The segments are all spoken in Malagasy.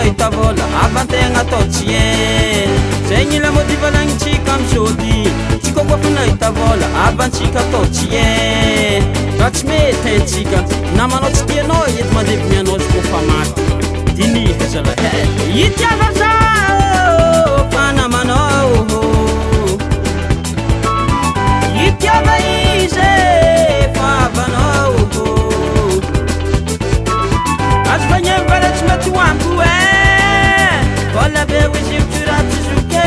mahita vola avantegna atao tsy eny zay gn'ila motivalagnintsika amy sody tsika koa fa nahita vola avantsika atao tsy eny raha tsy mety aitsika namanao tsy tianao eto mandevy mianao zy koa fa maty dinihy zalahy itiava zao fa namanao itiava izy fa avanao azo fagnevo vala tsy mety hoampo vola be izy ivy raha tsy zoke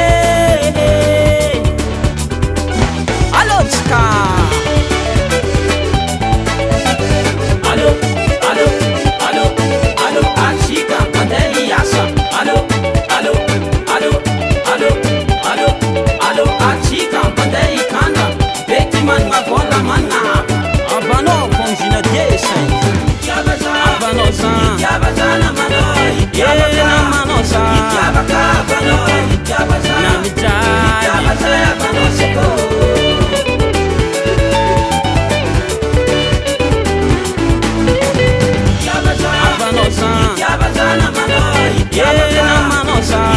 alotsika allo allo allo allo atsika mandeha hiasa allo allo allo allo allo allo atsika mandeha hikanda beky managna vola managna avanao fonzina desa avanao zany namanao zany namijay avanao zany namanao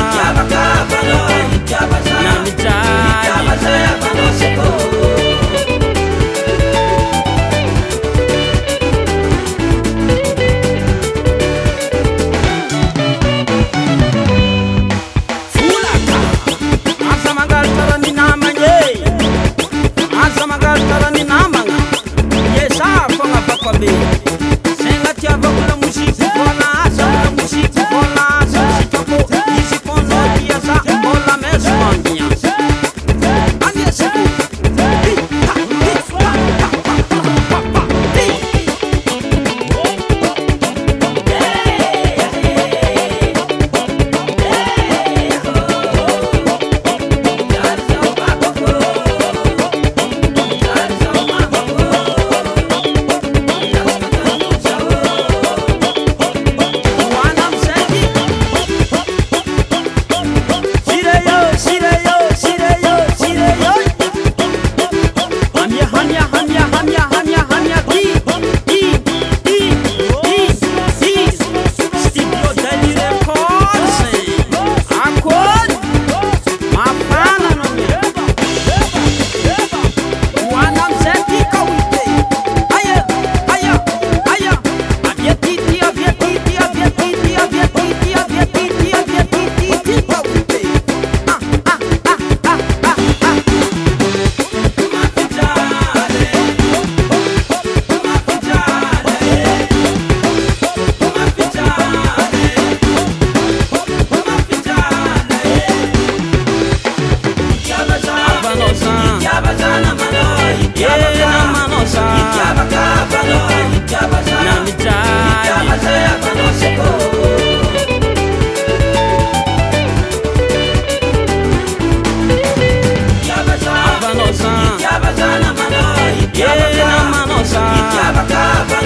zany namijay senga tiava kula musiki vola asa kula musiki vola asa sikapo isi kono biasa bola mesmandia ania seku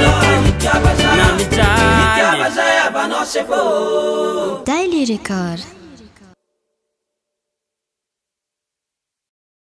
Daily Record.